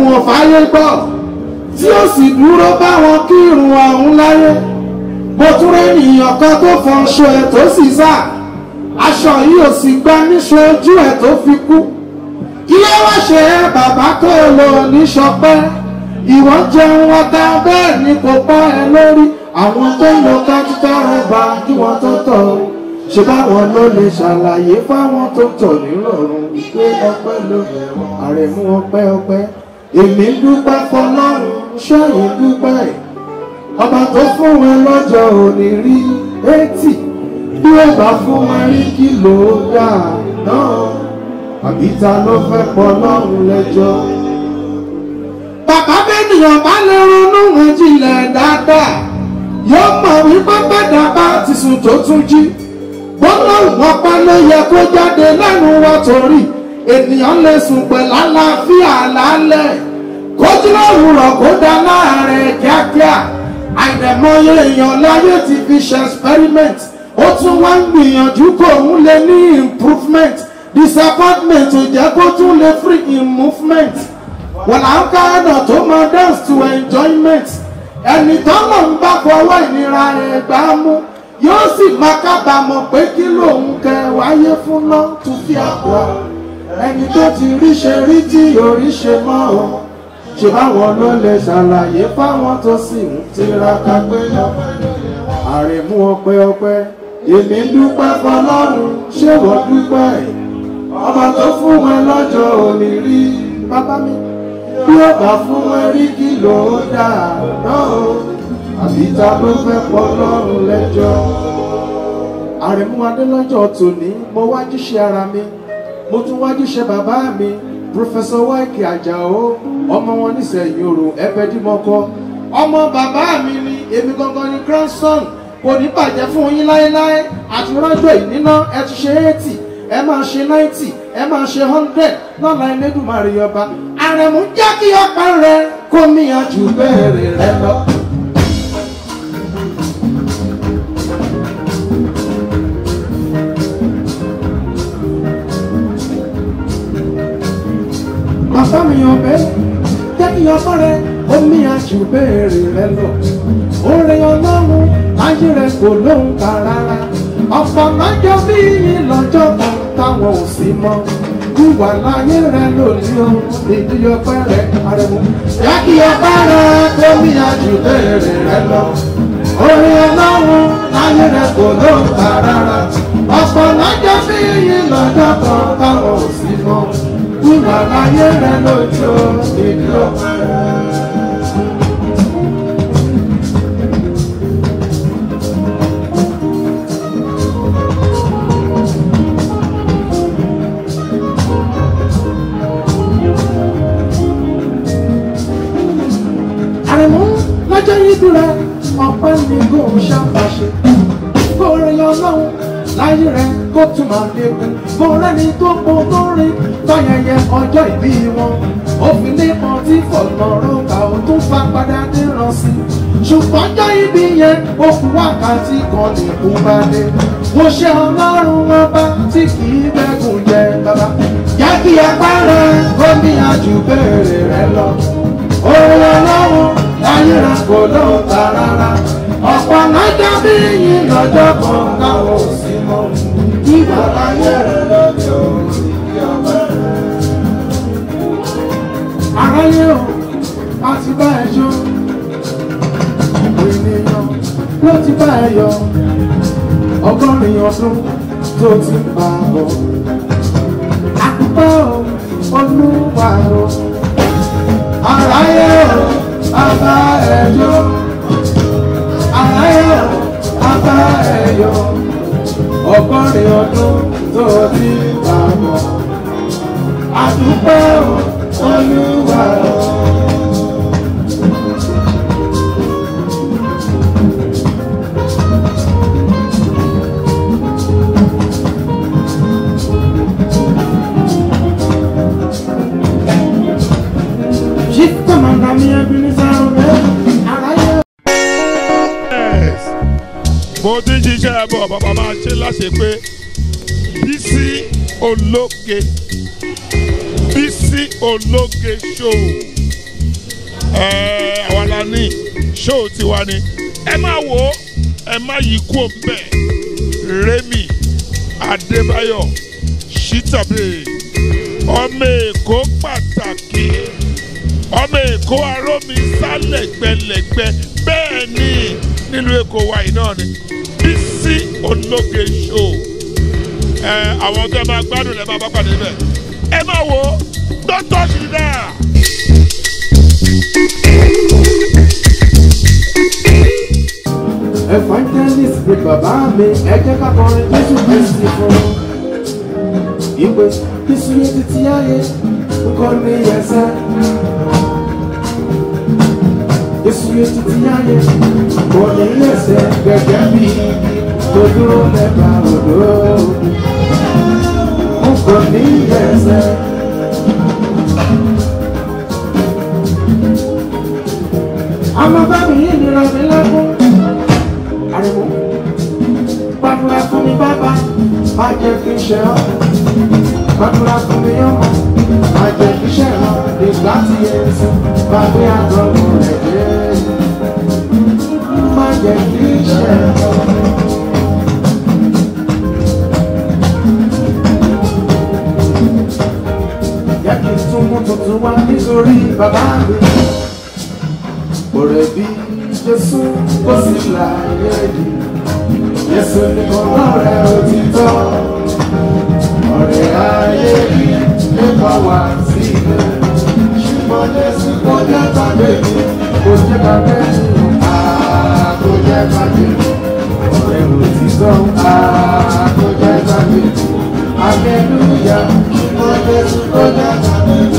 ò fàyè gbọ́ tí ó sì dúró báwọn kírun ọ̀hún láyé. Mo tún rí ènìyàn kan tó fọṣọ ẹ̀ tó sì sá aṣọ yìí ò sì gbá níṣọ ojú ẹ̀ tó fi kú. Ilé wá ṣe é bàbá tó lò ní ṣọpẹ́. Ìwọ jẹun ọ̀tá bẹ́ẹ̀ ni kò pọ́ ẹ lórí. Àwọn tó ń lo kájútà ọba kí wọ́n tó tọ̀ ṣe báwọn ló lè ṣàlàyé fáwọn tó tọ̀ nírọ̀rùn wípé ọpẹ́ ló Àrẹ̀mú ọpẹ́ ọpẹ́. Èmi dúpẹ́ fọlọ́run ṣẹ́yìn dúpẹ́ ọba tó fún wọn lọ́jọ́ òní rí 80 bí ó bá fún wọn rí kìlò gbà náà àbí ta ló fẹ́ pọ̀ lọ́rùn lẹ́jọ́. Bàbá bẹ́nìyàn bá lè ronú wọn jinlẹ̀ dáadáa yóò mọ̀ wípé bẹ́ẹ̀dá bá ti sùn tó tún jí. Bọ́lọ́run ọpẹ́ ló yẹ kó jáde lẹ́nu wa torí ènìyàn lè sùn pẹ̀lú àlàáfíà lálẹ́ kójú lọ́rùn rọ̀ kó dá láàrin kíákíá. Àìdẹ̀mọye èèyàn láyé ti fi ṣe experiment ó tún wá ń gbìyànjú kó òun lè ní improvement disappointment ò jẹ́ kó tún lè free in movement. Wọ́n là ń ká ọ̀nà tó máa dance to enjoyment. Ẹni tọ́lọ̀ ń bá fọwọ́ ìnira ẹ̀gbá mú yóò sì máa kábàámọ̀ pé kí lòun kẹ wáyé fún náà tún fi àpò. Ẹni tó ti rí ṣe rí tí orí ṣe mọ́ ọ ṣe báwọn ló lè ṣàlàyé fáwọn tó sì ń tiraka pé Àrẹ̀mú ọpẹ́ ọpẹ́. Èmi dúpẹ́ fọlọ́run ṣé wọ́n dúpẹ́ ọba tó fún wọn lọ́jọ́ òní rí. Bàbá mi bí ó bá fún wọn rí kí ló dà náà àbí ta ló fẹ́ pọ̀ lọ́rùn lẹ́jọ́. Àrẹ̀mú adélọ́jọ́ tòní mo wájú ṣe ara mi mo tún wájú ṣe bàbá mi Professor Wáìkì Àjàó ọmọ wọn nísẹ̀yìn òrò ẹ̀fẹ̀dìmọ́kọ ọmọ bàbá mi ni èmi gangan ni grandson. Kò ní bàjẹ́ fún yín láéláé àti rọ́jò ìníná ẹ ti ṣe 80 ẹ máa ṣe 90 ẹ máa ṣe 100 lọ́la Elédùmarè ọba. Àrẹ̀mú jẹ́ kí ọpẹ́ rẹ kó mi àjù bẹ́ẹ̀rẹ̀ rẹ lọ. Bàbá mi ọbẹ̀ jẹ́ kí ọpẹ́ rẹ kó mi àjù bẹ́ẹ̀rẹ̀ rẹ lọ. Oore Ọlọ́run láyé rẹ kò lóhùn ká rárá. Ọ̀pọ̀ lọ́jọ́ bí yín lọ́jọ́ kan táwọn ò sí mọ́. Wíwà láyé rẹ lónìí o ìdí ọpẹ́ rẹ Àrẹ̀mú. Jẹ́ kí ọpẹ́ rẹ kó mi àjù bẹ́ẹ̀rẹ̀ rẹ lọ. Oore Ọlọ́run láyé rẹ kò lóhùn ká rárá. Ọ̀pọ̀ lọ́jọ́ bí yín lọ́jọ́ kan táwọn ò sí mọ́. Wíwà láyé rẹ lónìí o ìdí ọpẹ́ rẹ. Àrẹ̀mú lọ́jọ́ yìí dúró ọpẹ́ ní kò ṣàǹfàṣe. Kó rẹ̀ yọ lọ́hùn láyé rẹ̀ kó tún máa lékún. Kó rẹ́ni tó pọ̀ tó rí tọ́yẹyẹ ọjọ́ ìbí wọn. Òfin lẹ́kọ̀ọ́ tí fọ̀nà rọ́ọ̀kà ó tún fa padà déràn sí. Ṣùgbọ́n ọjọ́ ìbí yẹn ó kù wákàtí kan nìkú bá dé. Mo ṣe Ọlọ́run ọba tí kì í bẹ́gùn jẹ bàbá. Jẹ́ kí apá rẹ̀ kó ní àjù bẹ́ẹ̀rẹ̀ rẹ lọ. Oore Ọlọ́run láyé rẹ̀ kò lóhùn ká rárá. Ọ̀pọ̀ lọ́jọ́ bí yín lọ́jọ́ kan káwọn ò sí mọ́. Ìgbà láyé rẹ̀ lọ́jọ́ ìdí ọpẹ́ rẹ̀. Aráyé o, a ti bá ẹ jó. Ènìyàn ló ti bá ẹ yọ. 100 ọdún tó ti ń bá a bọ̀. Àkùkọ Olúwa o. Aráyé o, a bá ẹ jó. Aráyé o, a bá ẹ yọ. 100 ọdún tó ti ń bá a bọ̀. Àkùkọ Olúwa o. Mo ti ń ṣiṣẹ́ bọ̀ bàbá máa ṣe láṣẹ pé Bísí Ológe Bísí Ológe show àwa la ní ṣóò tiwa ni ẹ má wò ó ẹ má yí kú òǹbẹ Remi Adébáyọ̀ Ṣítàbí ọmọ Èkó pàtàkì ọmọ Èkó arómi sálẹ̀gbẹ̀lẹ̀gbẹ̀ bẹ́ẹ̀ ni nílùú Èkó wa yìí náà ni Bísí Ológe show àwọn tó ẹ máa gbádùn ẹ máa bá pàdé bẹ́ẹ̀ ẹ má wò ó don't touch me there. Evangelist ni bàbá mi ẹ jẹ́ ká kọrin Jésù Kristi fún ìpè Jésù yé títí ayé nǹkan ní ẹsẹ̀ Jésù yé títí ayé nǹkan ní ẹsẹ̀ gẹ́gẹ́ bí tó dúró lẹ́bà odò nǹkan ní ẹsẹ̀. Àmọ́ bá mi yé nira mi lẹ́kún. Ariwo, gbàdúrà fún mi bàbá, má jẹ́ kí n ṣe ọ́. Gbàdúrà fún mi ọmọ, má jẹ́ kí n ṣe ọ́. Ìgbà tí Jésù bá gbé àgọ́mọ rẹ̀ dé, má jẹ́ kí n ṣe ọ́. Yẹ kí n tún mú tuntun wá nítorí bàbá mi. Ọ̀rẹ́ bí Jésù kò sí láyé yìí, Jésù nìkan lọ́rẹ́ òtítọ́. Ọ̀rẹ́ ayé yìí lè bá wá sílẹ̀, ṣùgbọ́n Jésù kò jẹ́ gbàgbé mi, kò jẹ́ gbàgbé mi, kò jẹ́ gbàgbé mi. Ọ̀rẹ́ òtítọ́, kò jẹ́ gbàgbé mi. Hallelujah, ṣùgbọ́n Jésù kò jẹ́ gbàgbé mi.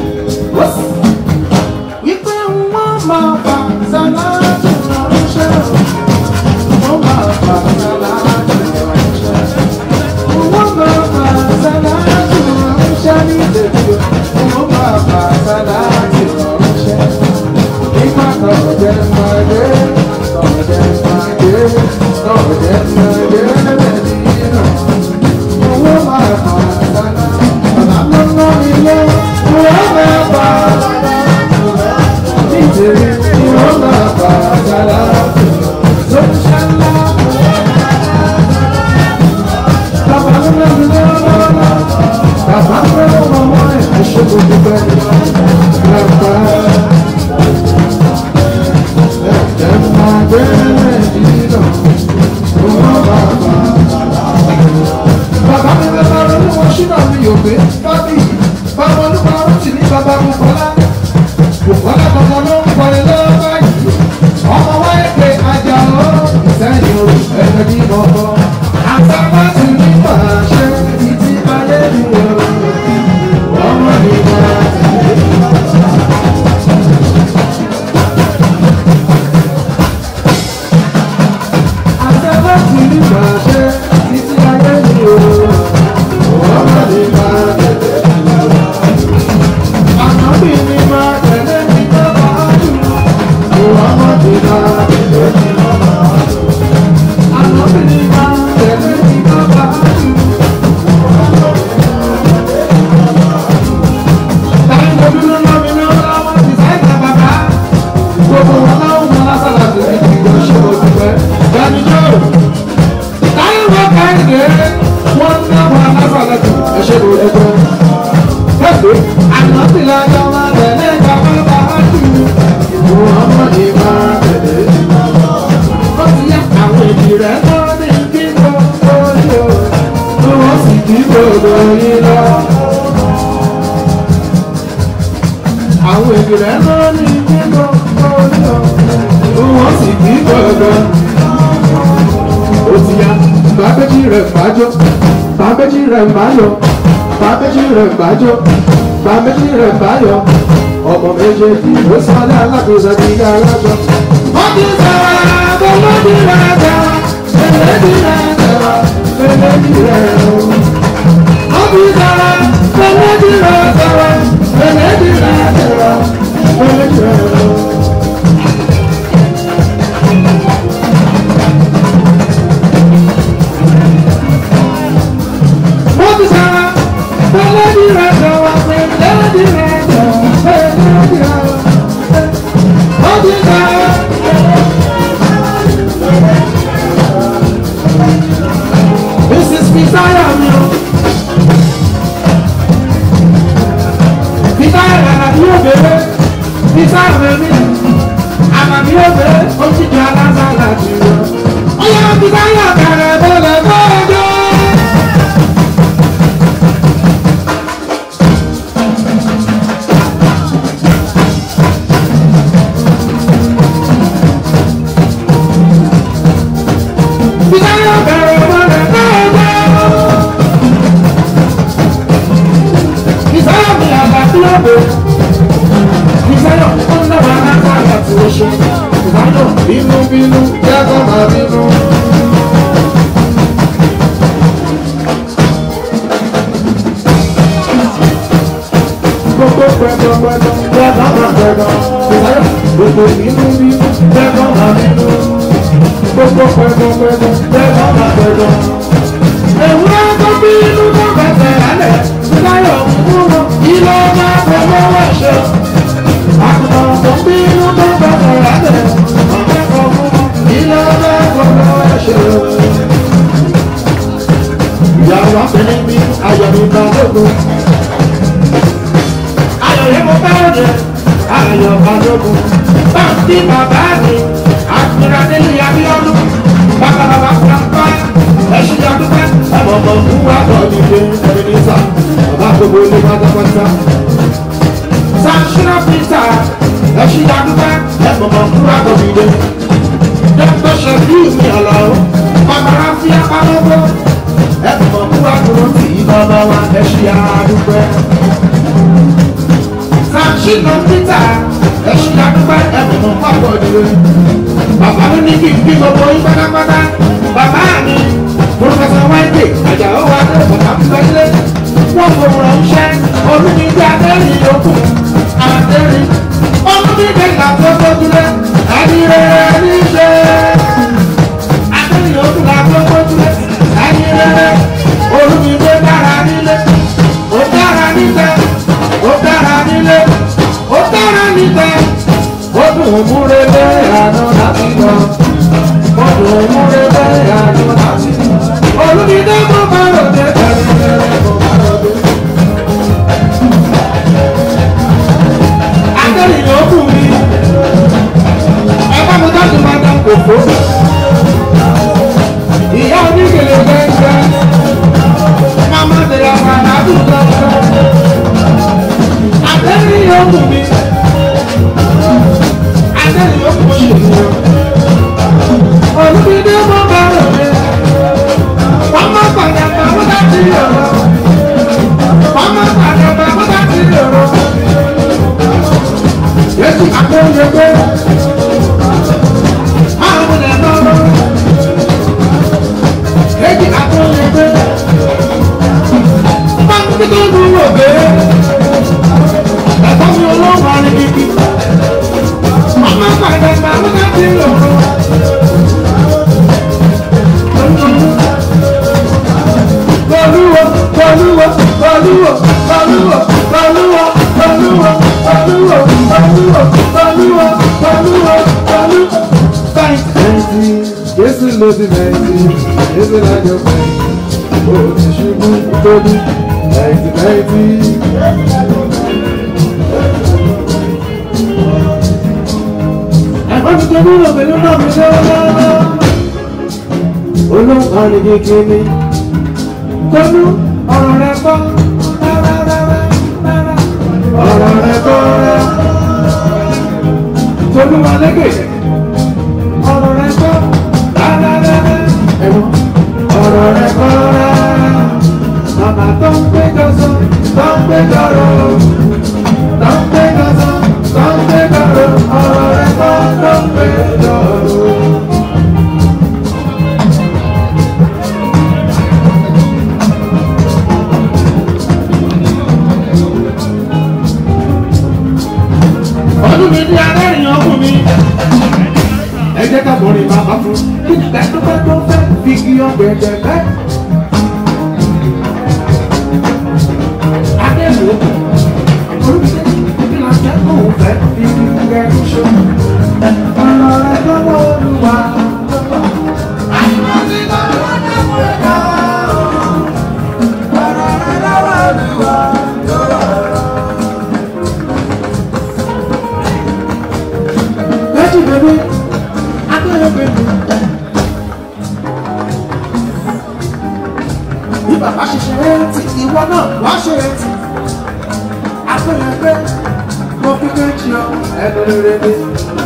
Wípé wọ́n máa bá Sàlájì ránṣẹ́, wọ́n máa bá Sàlájì ránṣẹ́, wọ́n máa bá Sàlájì ránṣẹ́ ní ìdèjì, wọ́n máa bá Sàlájì ránṣẹ́. Nígbà tọ̀jẹ̀ pàdé, tọ̀jẹ̀ pàdé, tọ̀jẹ̀ pàdé lẹ́bẹ̀ẹ́ náà, wọ́n máa bá Sàlájì, bàbá lọ́nà ilé, wọ́n máa bá nítorí ni wọ́n máa bá Sàlájì tó ń ṣẹlá. Bàbá ń lọ sí lọ́wọ́, bàbá ń lọ ọmọ ẹ̀ ẹ̀ṣẹ́ gbogbo bẹ́ẹ̀ bàbá ẹ̀jẹ̀ máa bẹ́ẹ̀ dínà wọ́n máa bá Sàlájì. Bàbá mi bẹ́ẹ̀ lọ ní wọ́n ṣínà mi yóò gbé Fabiyi bàbá olúwa ó sì ní bàbá mi kọ́lá. Bùkọ́lá kankan ló ń kọrin lọ́wọ́ báyìí. Ọmọ wáyé pé ajá ó sẹ́yìn o, ẹ̀jẹ̀ ní bọ̀bọ̀. Àtàwọn ti ní pàṣẹ títí ayé mi o. Ọmọ mi máa tẹ̀lé. Àtàwọn ti ní pàṣẹ títí ayé mi o. Ọmọ mi máa tẹ̀lé. Ànábì mi máa tẹ̀lé. Àwọn ènìyàn lọ ní kíkọ́ ọjọ́, wọ́n sì kí gbọ́gbọ́. Ó ti yá, bàbéjì rẹ̀ bájọ́, bàbéjì rẹ̀ báyọ̀, bàbéjì rẹ̀ bájọ́, bàbéjì rẹ̀ báyọ̀. Ọmọ méjèèjì ló sọ́lá alákòóso ti ká alájọ. Wọ́n ti sọ̀rọ̀ bẹ́lẹ́dì rẹ̀ tẹ̀wá, bẹ́lẹ́dì rẹ̀ tẹ̀wá, bẹ́lẹ́dì rẹ̀ o. Wọ́n ti sọ̀rọ̀ bẹ́lẹ́dì rẹ̀ tẹ̀wá, bẹ́lẹ́dì rẹ̀ tẹ̀wá, bẹ́lẹ́dì rẹ̀ o. Wọ́n ti sọ̀rọ̀ bẹ́lẹ́dì rẹ̀ tẹ̀wá, bẹ́lẹ́dì rẹ̀ tẹ̀wá, bẹ́lẹ́dì rẹ̀ o. bèrè bísà mẹ́mí àmàmí yóò bèrè ó ti di alásàlà jùlọ. Ó yẹ bísà yóò bẹ̀rẹ̀ bẹ̀rẹ̀ bẹ̀rẹ̀. Bínú bínú jágọ́ máa bínú. Gbogbo pẹ̀lọ́pẹ̀lọ́ jágọ́ máa pẹ̀lọ́. Gbogbo bínú bínú jágọ́ máa bínú. Gbogbo pẹ̀lọ́pẹ̀lọ́ jágọ́ máa pẹ̀lọ́. Ewúrẹ́ tó bínú tó bẹ̀sẹ̀ lálẹ́ láyọ̀ múlò ilé máa pẹ̀lú ẹ̀ṣẹ̀. Àgùntàn tó bínú tó bẹ̀sẹ̀ lálẹ́. Ìyàwó abẹ́lé mi ayọ̀ mi bá lógun. Ayọ̀ yẹn mo bá rẹ̀ ayọ̀ bá lógun. Báńkì bàbá mi àkùnrin adélé Abíọ́dún. Bàbá bàbá pàápàá ẹ̀ṣin àdúgbò. Ẹ̀mọ̀mọ̀ fún wa bọ̀ nílé Ebenezer. Bàbá gbogbo ilé pátápátá. Sanṣina Peter ẹ̀ṣin àdúgbò. Ẹ̀mọ̀mọ̀ fún wa bọ̀ nílé. Dọ́kítọ̀ ṣẹ̀fí mi àlàó, bàbára fi apalọ́gbọ́. Ẹ̀fọ́ kúrò dúró tí bàbá wa ẹ̀ ṣe àdúgbò. Sanṣina Peter ẹ̀ ṣe àdúgbò ẹ̀fọ́ pápọ̀ nílé. Bàbá mi ní kí n bí gbogbo yín pátápátá. Bàbá mi, Pòfẹ́sọ̀ Wáìdè, Àjàó wa dé bàbá mi gbẹ́lé. Wọ́n fòun ránṣẹ́, olùdíje adẹ́rìn yòókù, adẹ́rìn. Olùdíje ìlàtọ́ tó dúró, adìrẹ́ ní ṣe. Adẹ́rìn yòókù làtọ́ tó dúró, adìrẹ́. Olùdíje dára nílé, ó dára níta, ó dára nílé, ó dára níta. Ó dùn múrelé àná láti lọ. Ó dùn múrelé àná láti lọ. Olùdíje mo bá ròde kẹrìndínlẹ́ mo bá ròde. Adẹ́rìn yòókù mi. Ẹ̀fọ́ mi dájú máa dán kòkó. Ìyá oníkèlè gbẹ́ngbẹ́. Màmá tẹ̀lé àwọn àdúgbò lọ́wọ́. Adẹ́rìn yòókù mi. Adẹ́rìn yòókù mi ṣe fún ọ. Olùdíje mo bá ròde. Wọ́n máa pàdánù àwọn dájú yòrò. Wọ́n máa pàdánù àwọn dájú yòrò. Yéésù àkóyè pé àwọn ọmọdé lọ́wọ́. Yéésù àkóyè pé báńkì tó ń wò pé ẹ̀fọ́ mi olóhùn ọ̀rìn kíkí. Ọmọ pàdé àwọn láti lòrò. Olúwo, olúwo, olúwo, olúwo, olúwo, olúwo, olúwo, olúwo, olúwo, olúwo, olúwo. Fẹ́ǹtì, Jésù ló ti fẹ́ǹtì, Jésù lájọ fẹ́ǹtì, ó ti ṣubú tóbi, fẹ́ǹtì fẹ́ǹtì. Ẹ̀fọ́ mi tó dúró pẹ̀lú náà mi lọ́wọ́. Olóhùn ọ̀rìn kékeré. Tolú ọ̀rọ̀ rẹ̀ kọ́ ọ̀rọ̀ rẹ̀ kọ́ Tolú wà lẹ́gẹ̀ẹ́ ọ̀rọ̀ rẹ̀ kọ́ ẹ̀wọ̀n ọ̀rọ̀ rẹ̀ kọ́ màmá tó ń gbé jọ́sọ́ tó ń gbé jọ́rọ̀ tó ń gbé jọ́sọ́ tó ń gbé jọ́rọ̀ ọ̀rọ̀ rẹ̀ kọ́ tó ń gbé jọ́rọ̀. Ọdún mi ní adẹ́rìn ọkùnrin mi. Ẹ jẹ́ ká bọ̀rìn bàbá fún. Kí ni pẹ́ẹ́pẹ́ tó fẹ́ fi kí ọgbẹ̀dẹ̀ fẹ́? Adẹ́rìn ọkùnrin. Olùdíje kí la fẹ́ kó o fẹ́ fi kí ọgbẹ̀dẹ̀ ṣó. Ọ̀rọ̀ rẹ̀ lọ́wọ́ Olúwa. Àyùmọ̀ sí lọ́wọ́ Olúwa. Ọ̀rọ̀ rẹ̀ lọ́wọ́ Olúwa. Adéyẹbí, Adéyẹbí mi. Bí bàbá ṣe ṣe rántí, ìwọ náà wá ṣe rántí. Adéyẹbí, mo kékeré jù ọ, ẹnu rere ni.